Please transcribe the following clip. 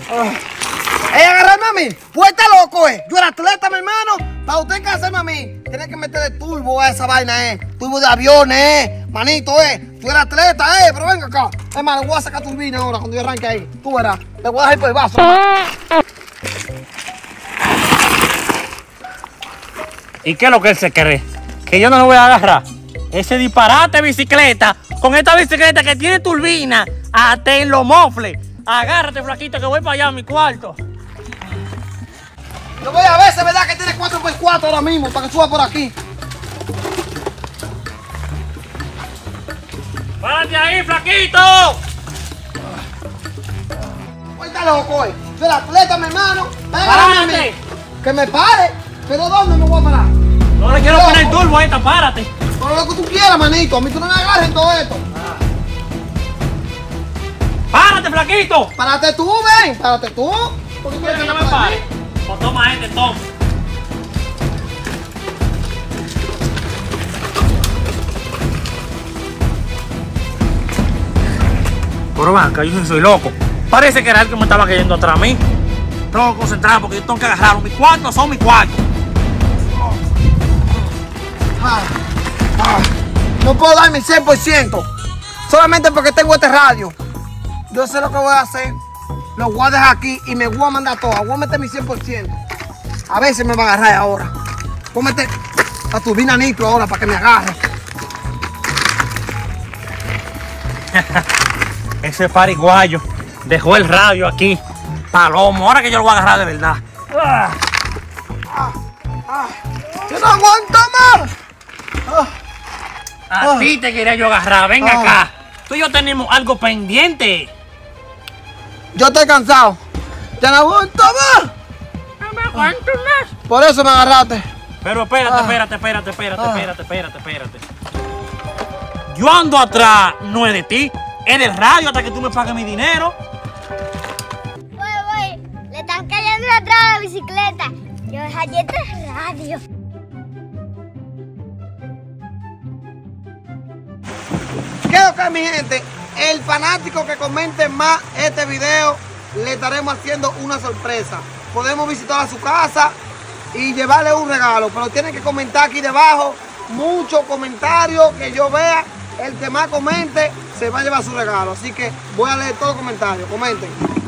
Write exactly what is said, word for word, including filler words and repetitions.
¡Ey, agarrarme a mí! Pues está loco, eh. Yo era atleta, mi hermano. Para usted casarme a mí, tiene que meterle turbo a esa vaina, eh. Turbo de aviones, eh. Manito, eh. Tú eres atleta, eh. Pero venga acá. Hermano, voy a sacar turbina ahora cuando yo arranque ahí. Tú verás. Le voy a dejar por el vaso. ¿Y qué es lo que él se cree? Que yo no lo voy a agarrar. Ese disparate de bicicleta, con esta bicicleta que tiene turbina, hasta en los mofles. Agárrate, flaquito, que voy para allá a mi cuarto. Yo voy a ver si es verdad que tiene cuatro por cuatro ahora mismo, para que suba por aquí. ¡Párate ahí, flaquito! Pues está loco, eh. Yo era atleta, mi hermano. ¡Párate! Que me pare. ¿Pero dónde me voy a parar? No le quiero Loco. poner turbo a esta, párate. Pero lo que tú quieras, manito. A mí tú no me agarres en todo esto. ¡Párate, flaquito! Párate tú, ven. Párate tú. ¿Por qué ¿Quieres que yo me me pare? pare? Pues toma este, toma. Pero banca, yo soy loco. Parece que era el que me estaba cayendo atrás a mí. Tengo que concentrar porque yo tengo que agarrarlo. Mis cuartos son mis cuartos. Ah, ah, no puedo dar mi cien por ciento. Solamente porque tengo este radio. Yo sé lo que voy a hacer. Lo voy a dejar aquí y me voy a mandar todo. Voy a meter mi cien por ciento. A ver si me va a agarrar ahora. Voy a meter la turbina nitro ahora para que me agarre. Ese pariguayo dejó el radio aquí. Palomo, ahora que yo lo voy a agarrar de verdad. Ah, ah, ah. Yo no aguanto más. Ah, A ah. ti te quería yo agarrar. Venga Ah. acá. Tú y yo tenemos algo pendiente. Yo estoy cansado. Ya no aguanto más. No me aguanto más. Por eso me agarraste. Pero espérate, Ah. espérate, espérate, espérate, Ah. espérate, espérate, espérate. Yo ando atrás, no es de ti, es del radio hasta que tú me pagues mi dinero. Voy, voy. Le están cayendo atrás a la bicicleta. Yo dejé este radio. ¿Qué es lo que es, mi gente? El fanático que comente más este video, le estaremos haciendo una sorpresa. Podemos visitar a su casa y llevarle un regalo, pero tienen que comentar aquí debajo muchos comentarios que yo vea. El que más comente se va a llevar su regalo. Así que voy a leer todos los comentarios. Comenten.